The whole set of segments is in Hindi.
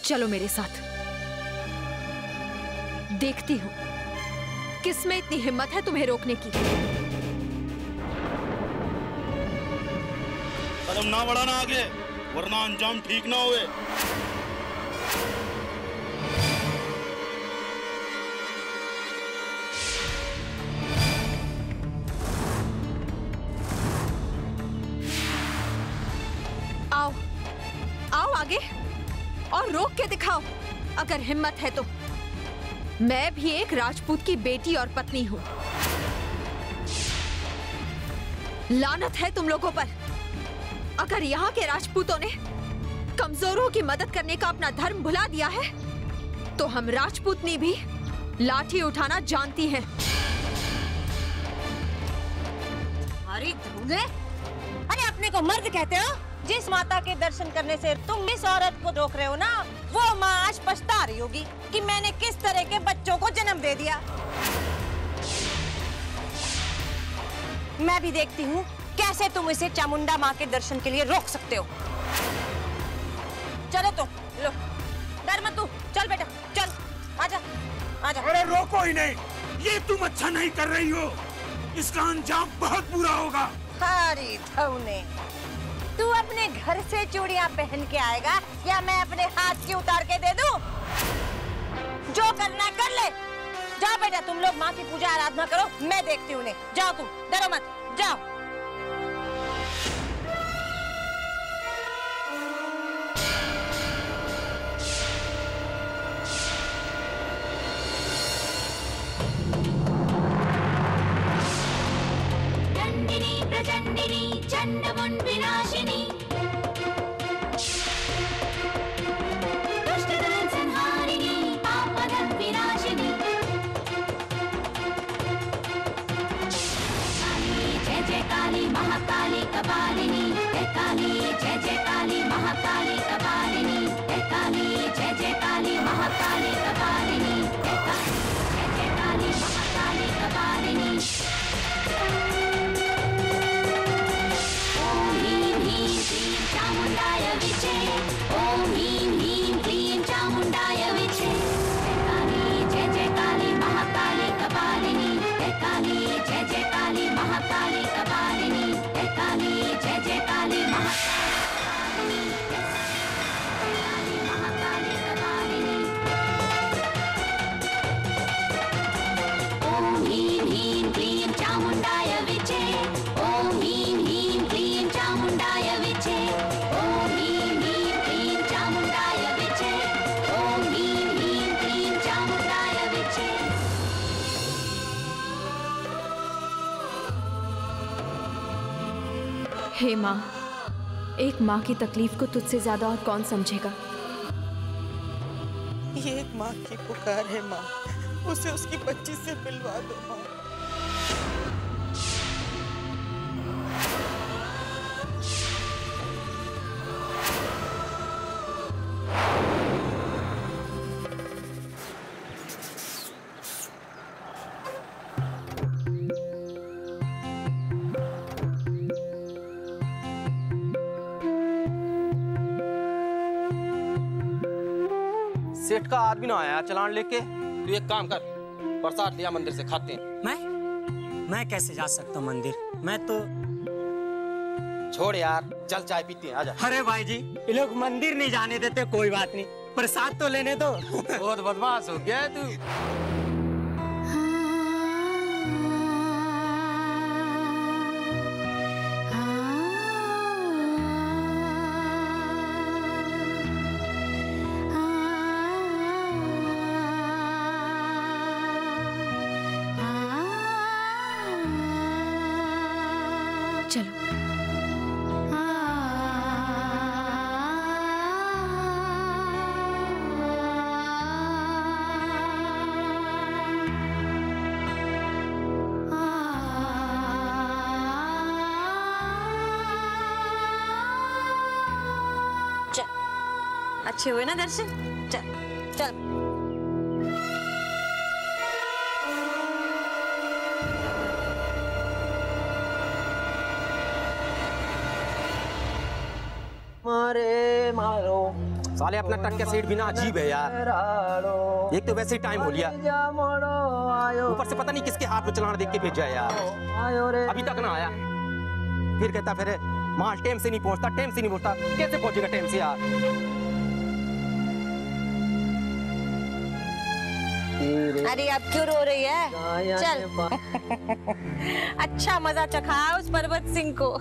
चलो मेरे साथ, देखती हूँ किसमें इतनी हिम्मत है तुम्हें रोकने की। कदम ना बढ़ाना आगे, वरना अंजाम ठीक ना हुए। आओ आओ आगे और रोक के दिखाओ अगर हिम्मत है तो। मैं भी एक राजपूत की बेटी और पत्नी हूं। लानत है तुम लोगों पर। अगर यहाँ के राजपूतों ने कमजोरों की मदद करने का अपना धर्म भुला दिया है, तो हम राजपूतनी भी लाठी उठाना जानती हैं। अरे धूले, अरे अपने को मर्द कहते हो? जिस माता के दर्शन करने से तुम इस औरत को रोक रहे हो ना, वो माँ आज पछता रही होगी कि मैंने किस तरह के बच्चों को जन्म दे दिया। मैं भी देखती हूँ कैसे तुम इसे चामुंडा माँ के दर्शन के लिए रोक सकते हो। चलो तो लो, डर मत तू, चल बेटा चल, आजा आजा। अरे रोको ही नहीं, ये तुम अच्छा नहीं कर रही हो, इसका अंजाम बहुत बुरा होगा। अरे धौने, तू अपने घर से चूड़ियां पहन के आएगा या मैं अपने हाथ की उतार के दे दूं? जो करना है कर ले। जाओ बेटा, तुम लोग माँ की पूजा आराधना करो, मैं देखती हूँ उन्हें। जाओ तुम, डरो मत, जाओ। दंडिनी प्रचंडिनी चंडमुंड विनाशिनी, दुष्टदलन संहारिणी पापदम विनाशिनी। जय जय काली महाकाली कपालिनी, जय काली जय जय काली महाकाली कपालिनी, जय काली जय जय काली महाकाली कपालिनी, जय काली जय जय काली महाकाली कपालिनी। ओम ह्रीं ह्रीं क्लीं चामुंडाय विचे, ओम ह्रीं ह्रीं क्लीं चामुंडाय विचे। जय काली जय जय काली महाकाली कपालिनी, जय काली जय जय काली महाकाली कपालिनी, जय काली जय जय काली महाकाली कपालिनी। ओम ह्रीं ह्रीं क्लीं चामुंडाय विचे, ओम ह्रीं ह्रीं क्लीं चामुंडाय विचे, ओम ह्रीं ह्रीं क्लीं चामुंडाय विचे, ओम ह्रीं ह्रीं क्लीं चामुंडाय विचे। हे माँ, एक माँ की तकलीफ को तुझसे ज्यादा और कौन समझेगा। ये एक माँ की पुकार है माँ, उसे उसकी बच्ची से मिलवा दो माँ। सेठ का आदमी ना आया चलान लेके। तू एक काम कर, प्रसाद लिया मंदिर से, खाते हैं। मैं कैसे जा सकता हूँ मंदिर? मैं तो छोड़ यार, चल चाय पीते हैं, आजा। अरे भाई जी, ये लोग मंदिर नहीं जाने देते, कोई बात नहीं, प्रसाद तो लेने दो। बहुत बदमाश हो गया है तू। चलो। अच्छे हुए ना दर्शन? चल चल। मारे मारो साले अपना टक का सीट भी ना अजीब है यार। एक तो वैसे ही टाइम हो लिया, ऊपर से पता नहीं किसके हाथ में चलाना देख के भेजा है यार, अभी तक ना आया। फिर कहता फिर माल टाइम से नहीं पहुंचता, टाइम से नहीं पहुंचता। कैसे पहुंचेगा टाइम से यार? अरे अब क्यों रो रही है? चल अच्छा मजा चखा उस पर्वत सिंह को।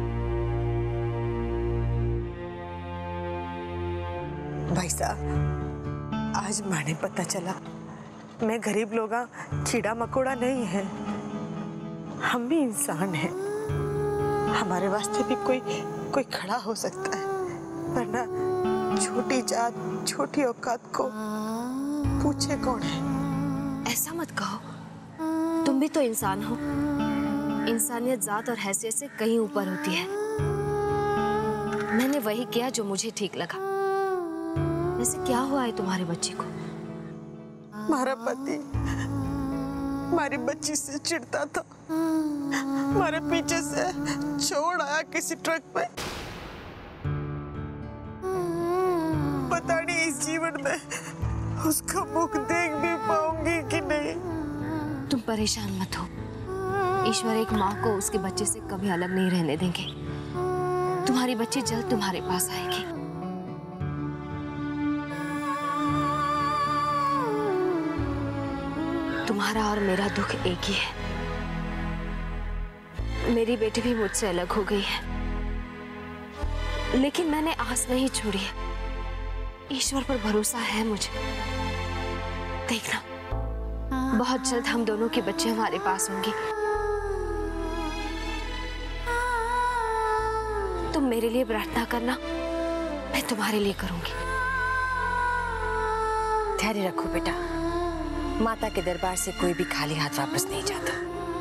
भाई साहब, आज माने पता चला मैं गरीब लोगा कीड़ा मकोड़ा नहीं है, हम भी इंसान हैं। हमारे वास्ते भी कोई खड़ा हो सकता है, वरना छोटी जात छोटी औकात को पूछे कौन है? ऐसा मत कहो, तुम भी तो इंसान हो। इंसानियत जात और हैसियत से कहीं ऊपर होती है। मैंने वही किया जो मुझे ठीक लगा। वैसे क्या हुआ है तुम्हारे बच्चे को? हमारा पति हमारी बच्ची से चिढ़ता था, हमारे पीछे से छोड़ आया किसी ट्रक पे। पता नहीं इस जीवन में उसका मुख देख भी पाऊंगी कि नहीं। तुम परेशान मत हो, ईश्वर एक माँ को उसके बच्चे से कभी अलग नहीं रहने देंगे। तुम्हारी बच्ची जल्द तुम्हारे पास आएगी। तुम्हारा और मेरा दुख एक ही है। मेरी बेटी भी मुझसे अलग हो गई है, लेकिन मैंने आस नहीं छोड़ी है। ईश्वर पर भरोसा है मुझे। देखना, बहुत जल्द हम दोनों के बच्चे हमारे पास होंगे। तुम मेरे लिए प्रार्थना करना, मैं तुम्हारे लिए करूंगी। धैर्य रखो बेटा, माता के दरबार से कोई भी खाली हाथ वापस नहीं जाता।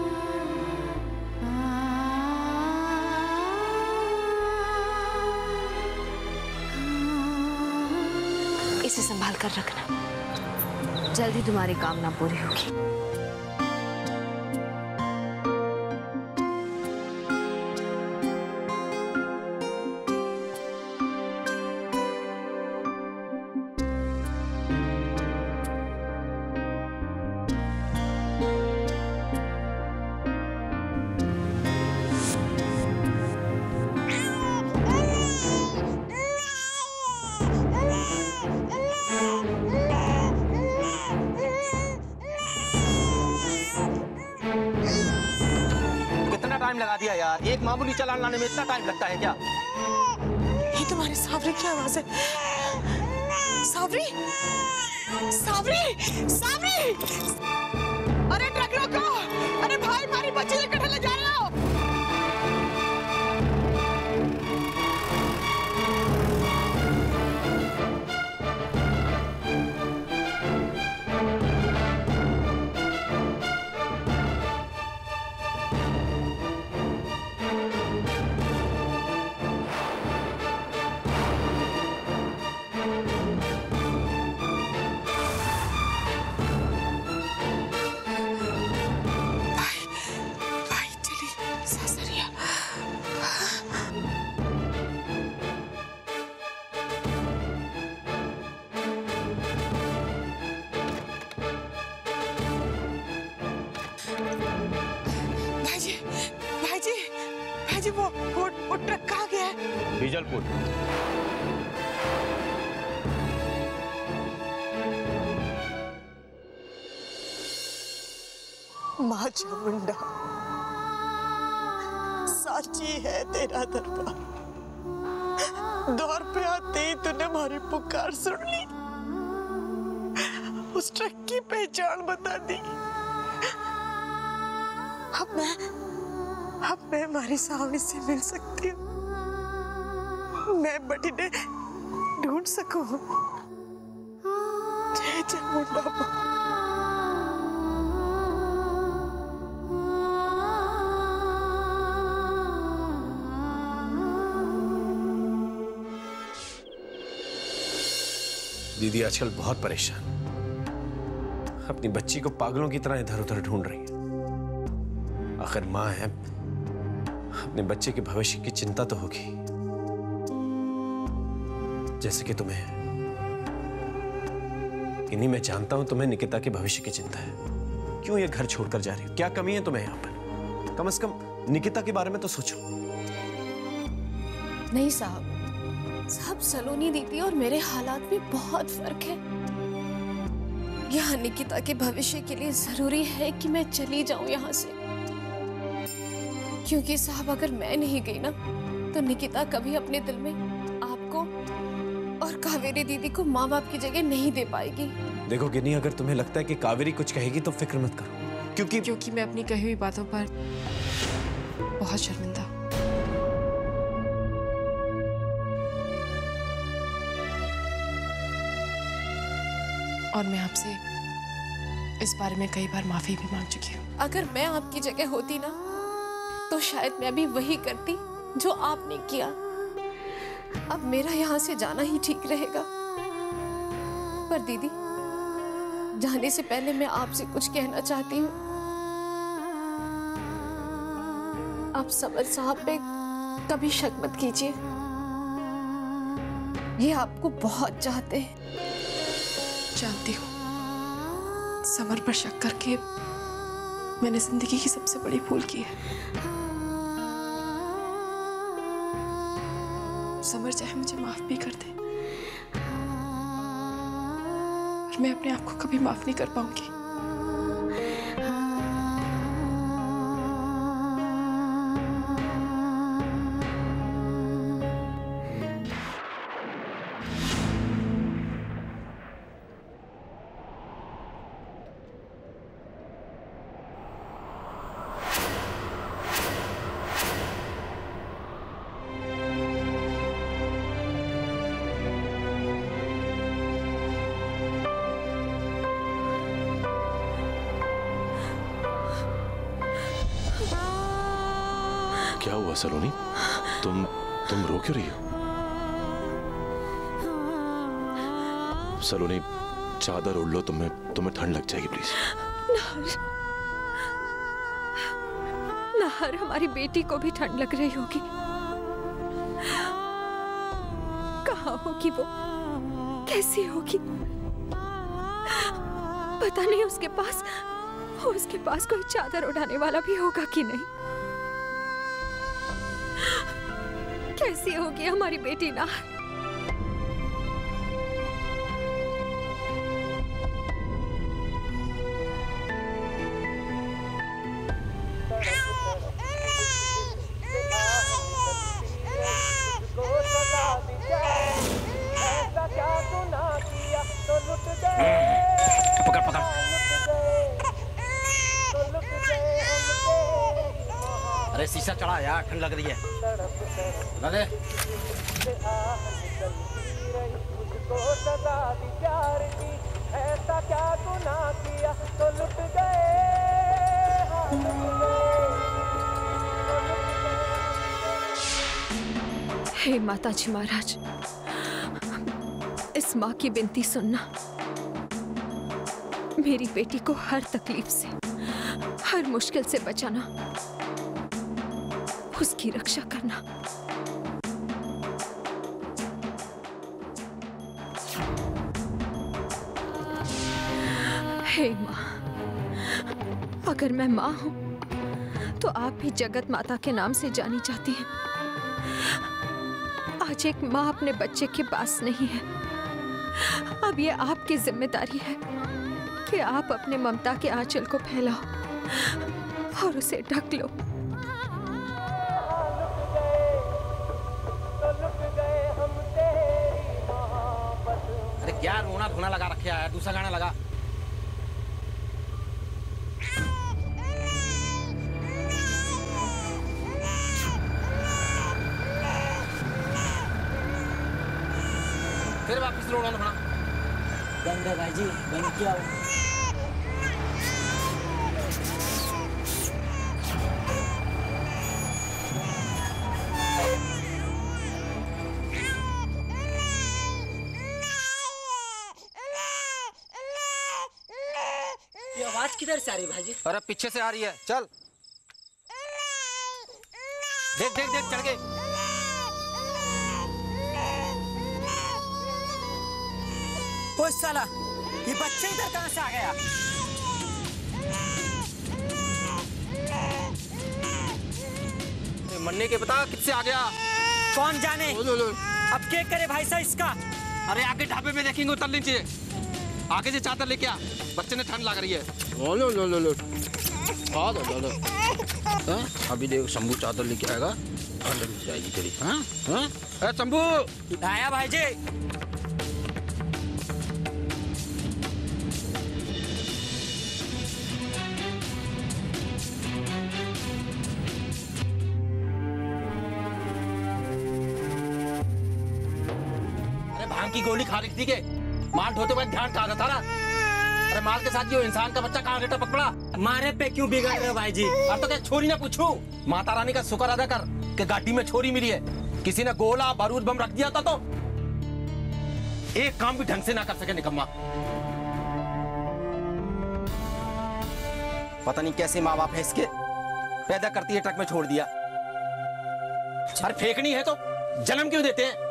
इसे संभाल कर रखना, जल्दी तुम्हारी कामना पूरी होगी। टाइम लगा दिया यार, एक मामूली चालान लाने में इतना टाइम लगता है क्या? ये तुम्हारी सावरी की आवाज है। सावरी, सावरी, सावरी! अरे ट्रक रोको! अरे भाई, हमारी बच्ची लेकर ले जा रहे हो। भाईजी, वो ट्रक कहाँ गया है? बीजलपुर। माँ चामुंडा, साची है तेरा दरबार। दौर पे आते ही तूने हमारी पुकार सुन ली, उस ट्रक की पहचान बता दी। अब मैं हमारी सावनी से मिल सकती हूँ, मैं बटी ने ढूंढ सकूं। जय चामुंडा माँ। दीदी आजकल बहुत परेशान, अपनी बच्ची को पागलों की तरह इधर उधर ढूंढ रही है। आखिर माँ है, अपने बच्चे के भविष्य की चिंता तो होगी, जैसे कि तुम्हें किन्हीं, मैं जानता हूं तुम्हें निकिता के भविष्य की चिंता है। क्यों ये घर छोड़कर जा रही हो? क्या कमी है तुम्हें यहाँ पर? कम से कम निकिता के बारे में तो सोचो। नहीं साहब, सलोनी दीदी और मेरे हालात में बहुत फर्क है। यहाँ निकिता के भविष्य के लिए जरूरी है कि मैं चली जाऊं यहाँ से, क्योंकि साहब अगर मैं नहीं गई ना तो निकिता कभी अपने दिल में आपको और कावेरी दीदी को माँ बाप की जगह नहीं दे पाएगी। देखो गिन्नी, अगर तुम्हें लगता है कि कावेरी कुछ कहेगी तो फिक्र मत करो, क्योंकि मैं अपनी कही हुई बातों पर बहुत शर्मिंदा। और मैं आपसे इस बारे में कई बार माफी भी मांग चुकी हूँ। अगर मैं आपकी जगह होती ना तो शायद मैं भी वही करती जो आपने किया। अब मेरा यहाँ से जाना ही ठीक रहेगा। पर दीदी, जाने से पहले मैं आपसे कुछ कहना चाहती हूँ। आप समर साहब पे कभी शक मत कीजिए, ये आपको बहुत चाहते हैं। जानती हूँ समर पर शक करके मैंने जिंदगी की सबसे बड़ी भूल की है। समर चाहे मुझे माफ भी कर दे, पर मैं अपने आप को कभी माफ नहीं कर पाऊंगी। क्या हुआ सलोनी? तुम रो क्यों रही हो? सलोनी, चादर ओढ़ लो, तुम्हें ठंड लग जाएगी प्लीज। नाहर, हमारी बेटी को भी ठंड लग रही होगी। कहाँ होगी वो? कैसी होगी? पता नहीं उसके पास कोई चादर उड़ाने वाला भी होगा कि नहीं। कैसी होगी हमारी बेटी नाहर? पकड़। अरे शीशा चढ़ा यार, ठंड लग रही है। दे। हे माता जी महाराज, इस माँ की विनती सुनना। मेरी बेटी को हर तकलीफ से, हर मुश्किल से बचाना, उसकी रक्षा करना। हे माँ, अगर मैं माँ हूं तो आप भी जगत माता के नाम से जानी जाती हैं। आज एक माँ अपने बच्चे के पास नहीं है। अब ये आपकी जिम्मेदारी है कि आप अपने ममता के आंचल को फैलाओ और उसे ढक लो। अरे क्या रोना धोना लगा रखे है? दूसरा गाना लगा। फिर वापस रोना धोना। गंगा भाई जी, बन क्या हो? ये आवाज किधर से आ रही है भाई? अरे पीछे से आ रही है। चल देख देख देख, चढ़ गए। ओ साला, ये बच्चा इधर कहाँ से आ गया? मरने के बता किससे आ गया? कौन जाने। अब क्या करे भाई साहब इसका? अरे आगे ढाबे में देखेंगे, उतर लीजिए। आगे से चादर लेके आ, बच्चे ने ठंड लग रही है। लो लो लो लो अभी देखो शंभू चादर लेके आएगा, ठंड लग जाएगी तेरी। हाँ शंभू आया भाई जी। भांग की गोली खा रही थी के माल ढोते वक्त ध्यान कहा था ना? अरे माल के साथ ये इंसान का बच्चा कहाँ टपक पड़ा? मारे पे क्यों बिगड़ रहे हो भाई जी? अब तो क्या छोरी ना पूछूं? माता रानी का शुक्र अदा कर कि गाड़ी में छोरी मिली है। किसी ने गोला बारूद बम रख दिया था तो एक काम भी ढंग से ना कर सके निकम्मा। पता नहीं कैसे माँ बाप है इसके, पैदा करती है ट्रक में छोड़ दिया। अरे फेंकनी है तो जन्म क्यों देते हैं?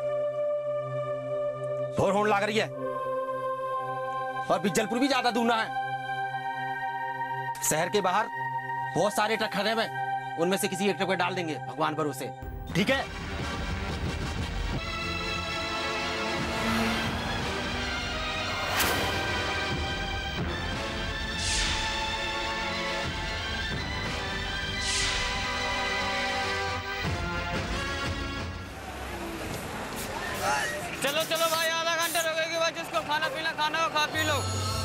भोर होने लग रही है और बिजलपुर भी ज्यादा दूर ना है। शहर के बाहर बहुत सारे ट्रक खड़े हैं, उनमें से किसी एक ट्रक पे डाल देंगे भगवान भरोसे, ठीक है? चलो चलो भाई, आधा घंटा रुकेगी भाई, जिसको खाना पीना खाना हो खा पी लो।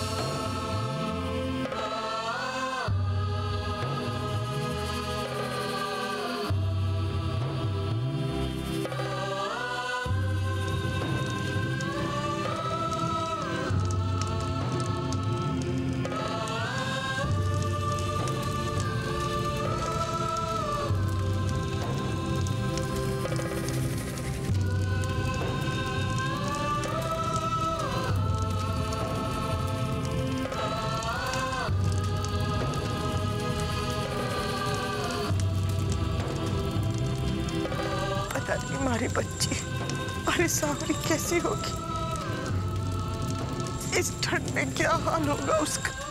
हमारी बच्ची अरे सावरी कैसी होगी? इस ठंड में क्या हाल होगा उसका?